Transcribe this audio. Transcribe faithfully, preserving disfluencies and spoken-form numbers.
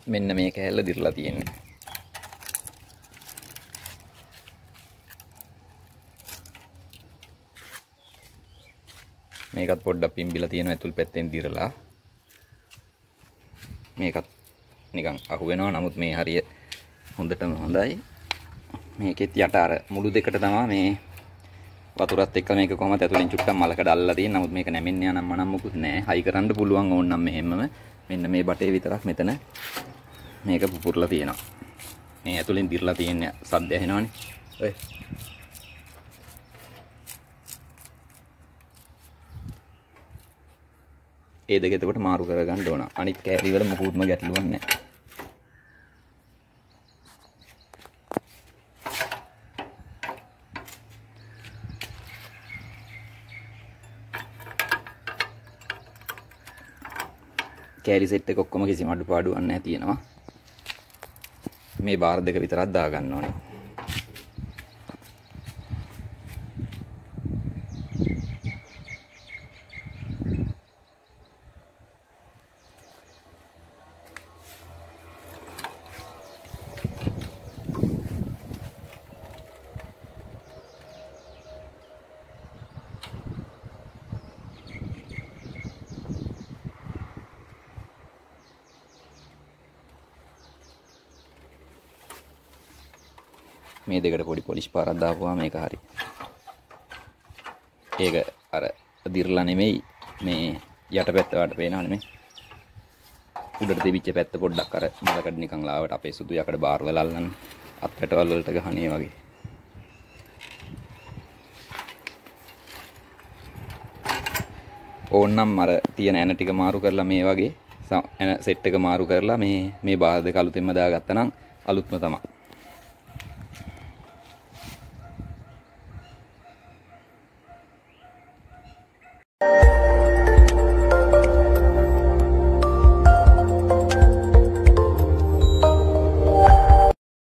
මෙන්න මේ කෑල්ල දිරලා තියෙන්නේ. මේකත් පොඩ්ඩක් පිම්බිලා තියෙනවා ඇතුල් පැත්තෙන් දිරලා. මේකත් නිකන් අහු වෙනවා. නමුත් මේ හරිය හොඳටම හොඳයි. මේකෙත් යට අර මුළු දෙකට තමයි මේ වතුරත් එක්ක මේක කොහමද ඇතුලෙන් චුට්ටක් මලකඩ අල්ලලා තියෙන. නමුත් මේක නැමෙන්නේ යනම් මනම් මොකුත් නැහැ. හයි කරන්න පුළුවන් ඕනනම් මෙහෙමම. මෙන්න මේ බටේ විතරක් මෙතන මේක පුපුරලා තියෙනවා. මේ ඇතුලෙන් දිරලා තියෙන සද්ද ඇහෙනවනේ. ඔය ඒ දෙක එතකොට මාරු කරගන්න ඕන. අනිත් කෑලි වල මොකුත්ම ගැටලුවක් නැහැ. කෑලි සෙට් එක ඔක්කොම කිසිම අඩුපාඩුවක් නැහැ තියෙනවා. මේ බාර් දෙක විතරක් දා ගන්න ඕනේ. මේ දෙකට පොඩි පොලිෂ් පාරක් දාපුවාම මේක හරි. ඒක අර දිර්ලා නෙමෙයි මේ යට පැත්ත වලට පේනව නෙමෙයි. උඩට තිබිච්ච පැත්ත පොඩ්ඩක් අර මලකඩ නිකන් ලාවට අපේ සුදු යකඩ බාර් වල අල්ලන්න අත්කටවල වලට ගහන්නේ වගේ. ඕන්නම් අර තියෙන ඇන ටික මාරු කරලා මේ වගේ ඇන සෙට් එක මාරු කරලා මේ මේ බාර් දෙක අලුතෙන්ම දාගත්තා නම් අලුත්ම තමයි.